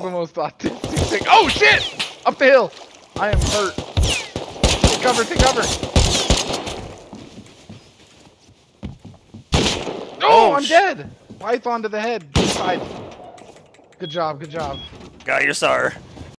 the most autistic thing. Oh shit! Up the hill! I am hurt. Take cover, take cover! Oh, I'm dead! Python to the head. Side. Good job, good job. Got your SAR.